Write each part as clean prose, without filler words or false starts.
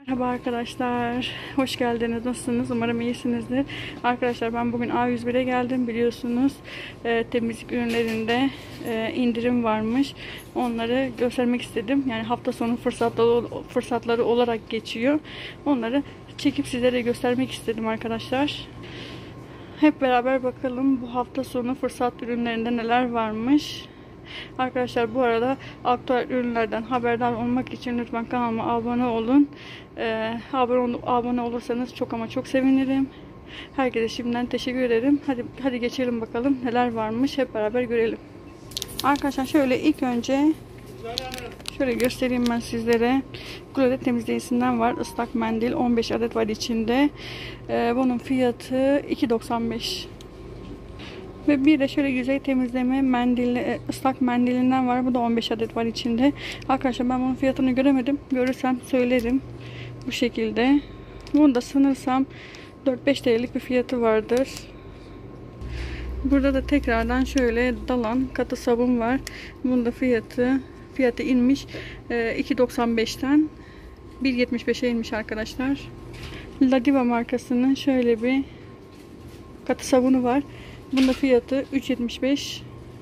Merhaba arkadaşlar, hoş geldiniz. Nasılsınız? Umarım iyisinizdir. Arkadaşlar ben bugün A101'e geldim. Biliyorsunuz temizlik ürünlerinde indirim varmış. Onları göstermek istedim. Yani hafta sonu fırsatları olarak geçiyor. Onları çekip sizlere göstermek istedim arkadaşlar. Hep beraber bakalım bu hafta sonu fırsat ürünlerinde neler varmış. Arkadaşlar bu arada aktüel ürünlerden haberdar olmak için lütfen kanalıma abone olun. Abone olursanız çok ama çok sevinirim. Herkese şimdiden teşekkür ederim. Hadi geçelim bakalım neler varmış, hep beraber görelim. Arkadaşlar şöyle ilk önce şöyle göstereyim ben sizlere. Glade temizleyicisinden var. Islak mendil 15 adet var içinde. Bunun fiyatı 2,95. Ve bir de şöyle yüzey temizleme mendili, ıslak mendilinden var. Bu da 15 adet var içinde. Arkadaşlar ben bunun fiyatını göremedim. Görürsem söylerim. Bu şekilde. Bunda sanırsam 4-5 TL'lik bir fiyatı vardır. Burada da tekrardan şöyle Dalan katı sabun var. Bunun da fiyatı inmiş. 2,95'ten 1,75'e inmiş arkadaşlar. Ladiva markasının şöyle bir katı sabunu var. Bunda fiyatı 3,75.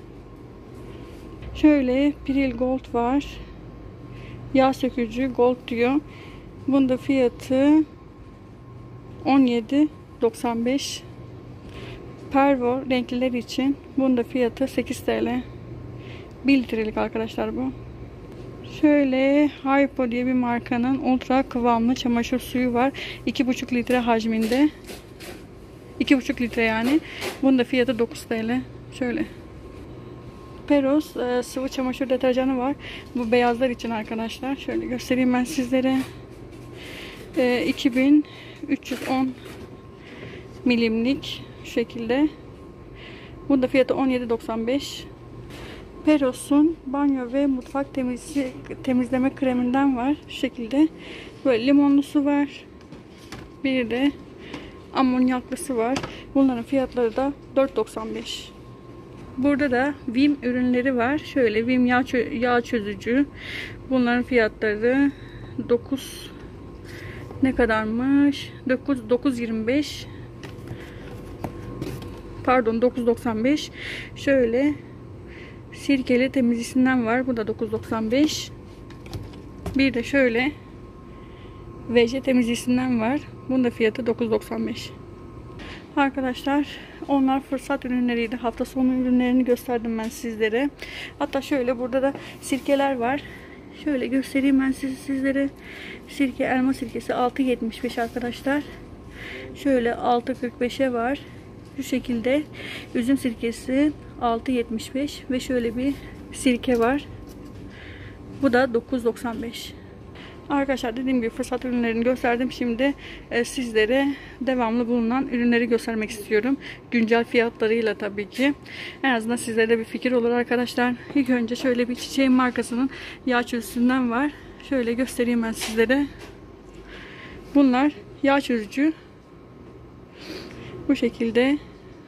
Şöyle Pril Gold var. Yağ sökücü Gold diyor. Bunda fiyatı 17,95. Pervo renkliler için. Bunda fiyatı 8 TL. 1 litrelik arkadaşlar bu. Şöyle Hypo diye bir markanın ultra kıvamlı çamaşır suyu var. 2,5 litre hacminde. 2,5 litre yani. Bunun da fiyatı 9 TL. Şöyle. Peros sıvı çamaşır deterjanı var. Bu beyazlar için arkadaşlar. Şöyle göstereyim ben sizlere. 2310 milimlik şu şekilde. Bunun da fiyatı 17,95. Peros'un banyo ve mutfak temizleme kreminden var. Şu şekilde. Böyle limonlusu var. Bir de amonyaklısı var. Bunların fiyatları da 4,95. Burada da Vim ürünleri var. Şöyle Vim yağ çözücü. Bunların fiyatları 9 ne kadarmış? 9,25. Pardon 9,95. Şöyle sirkeli temizlisinden var. Bu da 9,95. Bir de şöyle VC temizlisinden var. Bunun da fiyatı 9,95. Arkadaşlar onlar fırsat ürünleriydi. Hafta sonu ürünlerini gösterdim ben sizlere. Hatta şöyle burada da sirkeler var. Şöyle göstereyim ben sizlere. Elma sirkesi 6,75 arkadaşlar. Şöyle 6,45'e var. Şu şekilde üzüm sirkesi 6,75 ve şöyle bir sirke var. Bu da 9,95. Arkadaşlar dediğim gibi fırsat ürünlerini gösterdim. Şimdi sizlere devamlı bulunan ürünleri göstermek istiyorum. Güncel fiyatlarıyla tabii ki. En azından sizlere de bir fikir olur arkadaşlar. İlk önce şöyle bir Çiçeğin markasının yağ çözücüsünden var. Şöyle göstereyim ben sizlere. Bunlar yağ çözücü. Bu şekilde.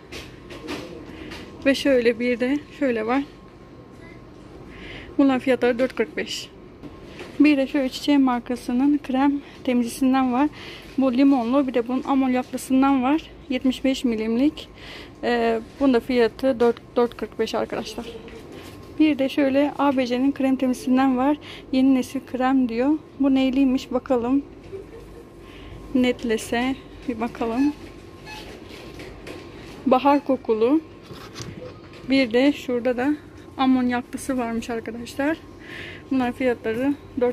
Ve şöyle bir de şöyle var. Bunların fiyatları 4,45. Bir de şöyle Çiçeğin markasının krem temizlisinden var. Bu limonlu, bir de bunun amonyaklısından var. 75 milimlik. Bunun da fiyatı 4,45 arkadaşlar. Bir de şöyle ABC'nin krem temizlisinden var. Yeni nesil krem diyor. Bu neyliymiş bakalım. Netlese bir bakalım. Bahar kokulu. Bir de şurada da amonyaklısı varmış arkadaşlar. Bunların fiyatları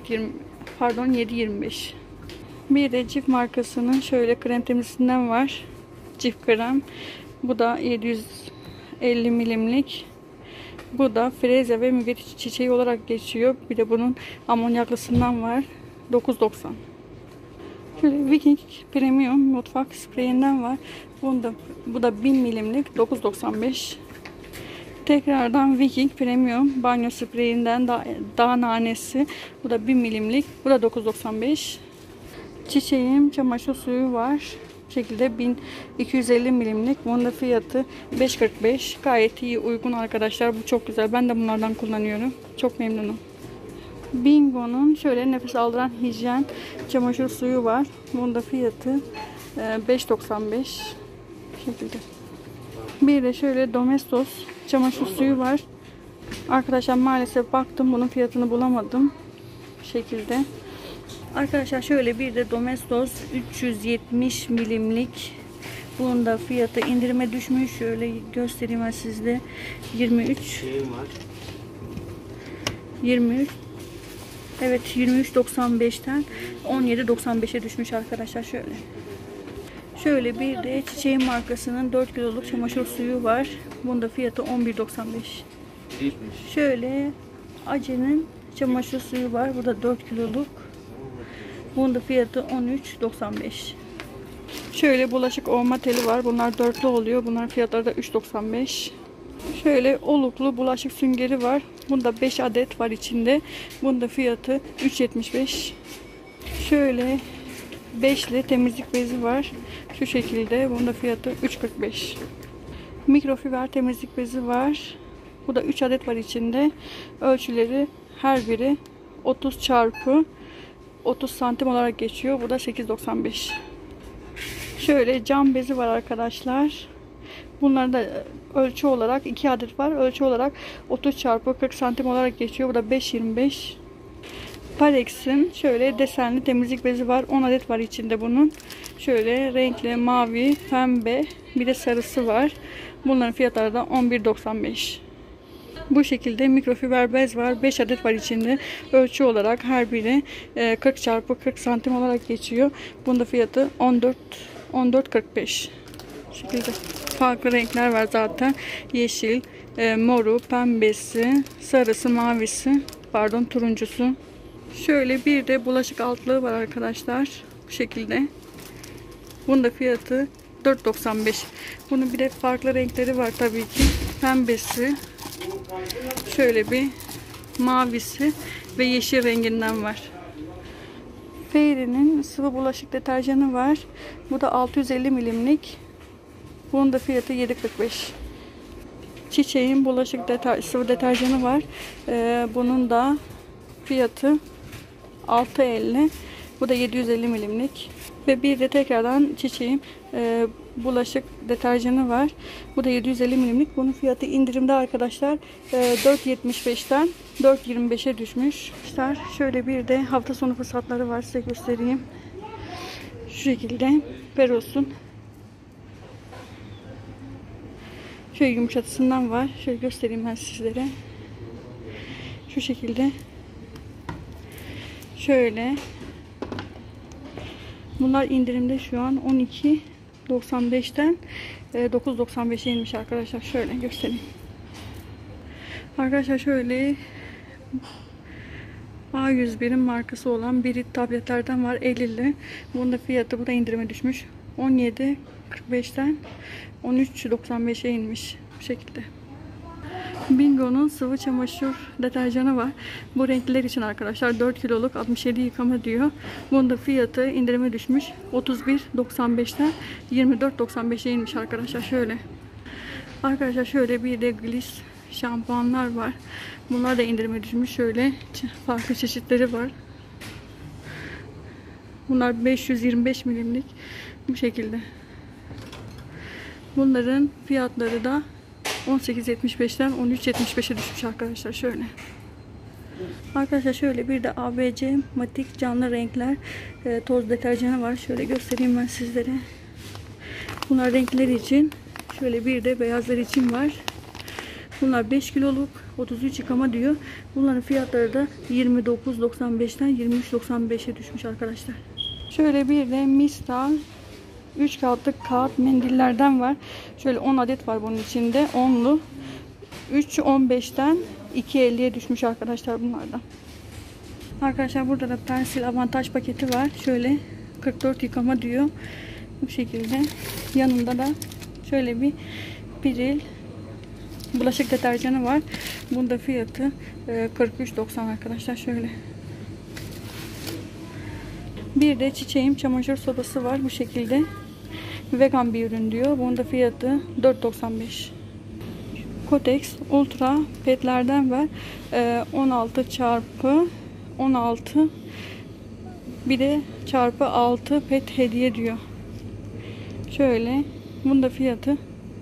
7,25. Bir de Cif markasının şöyle krem temizlisinden var. Cif krem. Bu da 750 milimlik. Bu da frezya ve müge çiçeği olarak geçiyor. Bir de bunun amonyaklısından var. 9,90. Şöyle Viking Premium mutfak spreyinden var. Bu da 1000 milimlik 9,95. Tekrardan Viking Premium banyo spreyinden dağ nanesi. Bu da 1000 milimlik. Bu da 9,95. Çiçeğin çamaşır suyu var. Bu şekilde 1250 milimlik. Bunun da fiyatı 5,45. Gayet iyi, uygun arkadaşlar. Bu çok güzel. Ben de bunlardan kullanıyorum. Çok memnunum. Bingo'nun şöyle nefes aldıran hijyen çamaşır suyu var. Bunun da fiyatı 5.95 şekilde. Bir de şöyle Domestos çamaşır suyu var. Arkadaşlar maalesef baktım, bunun fiyatını bulamadım. Bu şekilde. Arkadaşlar şöyle bir de Domestos 370 milimlik. Bunun da fiyatı indirime düşmüş. Şöyle göstereyim ben sizde. 23. 23. Evet, 23.95'ten 17.95'e düşmüş arkadaşlar şöyle. Şöyle bir de Çiçeğin markasının 4 kiloluk çamaşır suyu var. Bunun da fiyatı 11.95. Şöyle Ace'nin çamaşır suyu var. Bu da 4 kiloluk. Bunun da fiyatı 13.95. Şöyle bulaşık ovma teli var. Bunlar dörtlü oluyor. Bunların fiyatları da 3.95. Şöyle oluklu bulaşık süngeri var. Bunda 5 adet var içinde. Bunda fiyatı 3.75. Şöyle 5'li temizlik bezi var. Şu şekilde. Bunda fiyatı 3.45. Mikrofiber temizlik bezi var. Bu da 3 adet var içinde. Ölçüleri her biri 30 çarpı 30 santim olarak geçiyor. Bu da 8.95. Şöyle cam bezi var arkadaşlar. Bunların da ölçü olarak 2 adet var. Ölçü olarak 30 çarpı 40 santim olarak geçiyor. Bu da 5.25. Parex'in şöyle desenli temizlik bezi var. 10 adet var içinde bunun. Şöyle renkli mavi, pembe, bir de sarısı var. Bunların fiyatları da 11.95. Bu şekilde mikrofiber bez var. 5 adet var içinde. Ölçü olarak her biri 40 çarpı 40 santim olarak geçiyor. Bunun da fiyatı 14.45. Bu şekilde farklı renkler var zaten. Yeşil, moru, pembesi, sarısı, mavisi, pardon turuncusu. Şöyle bir de bulaşık altlığı var arkadaşlar. Bu şekilde. Bunun da fiyatı 4.95. Bunun bir de farklı renkleri var tabii ki. Pembesi, şöyle bir mavisi ve yeşil renginden var. Fairy'nin sıvı bulaşık deterjanı var. Bu da 650 milimlik. Bunun da fiyatı 7.45. Çiçeğin bulaşık sıvı deterjanı var. Bunun da fiyatı 6.50. Bu da 750 milimlik. Ve bir de tekrardan Çiçeğin bulaşık deterjanı var. Bu da 750 milimlik. Bunun fiyatı indirimde arkadaşlar. 4.75'ten 4.25'e düşmüş. İşte şöyle bir de hafta sonu fırsatları var. Size göstereyim. Şu şekilde Peros'un şöyle yumuşatısından var. Şöyle göstereyim ben sizlere. Şu şekilde. Şöyle. Bunlar indirimde şu an 12.95'ten 9.95'e inmiş arkadaşlar. Şöyle göstereyim. Arkadaşlar şöyle A101'in markası olan Birit tabletlerden var 50'li. Bunun da fiyatı, bu da indirime düşmüş. 17.45'ten 13.95'e inmiş. Bu şekilde. Bingo'nun sıvı çamaşır deterjanı var. Bu renkliler için arkadaşlar 4 kiloluk 67 yıkama diyor. Bunun da fiyatı indirime düşmüş. 31.95'ten 24.95'e inmiş arkadaşlar. Şöyle. Arkadaşlar şöyle bir de Gliss şampuanlar var. Bunlar da indirime düşmüş. Şöyle farklı çeşitleri var. Bunlar 525 milimlik. Bu şekilde. Bunların fiyatları da 18.75'ten 13.75'e düşmüş arkadaşlar. Şöyle. Arkadaşlar şöyle bir de ABC Matik canlı renkler toz deterjanı var. Şöyle göstereyim ben sizlere. Bunlar renkler için. Şöyle bir de beyazlar için var. Bunlar 5 kiloluk 33 yıkama diyor. Bunların fiyatları da 29.95'ten 23.95'e düşmüş arkadaşlar. Şöyle bir de Mista 3 kağıtlık kağıt mendillerden var. Şöyle 10 adet var bunun içinde. 10'lu. 3.15'ten 2.50'ye düşmüş arkadaşlar bunlardan. Arkadaşlar burada da Persil avantaj paketi var. Şöyle 44 yıkama diyor. Bu şekilde. Yanında da şöyle bir Piril bulaşık deterjanı var. Bunun da fiyatı 43.90 arkadaşlar. Şöyle. Bir de Çiçeğin çamaşır sodası var. Bu şekilde. Vegan bir ürün diyor. Bunun da fiyatı 4.95. Kotex Ultra petlerden var. 16 çarpı 16, bir de çarpı 6 pet hediye diyor. Şöyle, bunun da fiyatı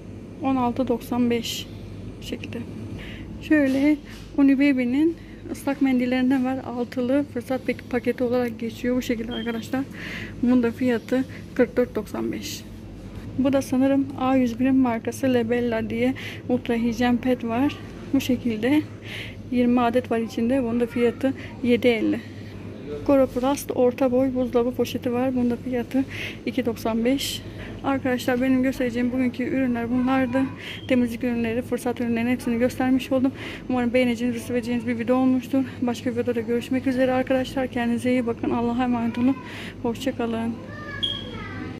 16.95 şekilde. Şöyle Unibaby'nin ıslak mendillerinden var. Altılı fırsat paketi olarak geçiyor bu şekilde arkadaşlar. Bunun da fiyatı 44.95. Bu da sanırım A101'in markası Lebella diye ultra hijyen pet var. Bu şekilde 20 adet var içinde. Bunun da fiyatı 7.50. Coroplast orta boy buzdolabı poşeti var. Bunun da fiyatı 2.95. Arkadaşlar benim göstereceğim bugünkü ürünler bunlardı. Temizlik ürünleri, fırsat ürünlerinin hepsini göstermiş oldum. Umarım beğeneceğiniz ve seveceğiniz bir video olmuştur. Başka bir videoda görüşmek üzere arkadaşlar. Kendinize iyi bakın. Allah'a emanet olun. Hoşça kalın.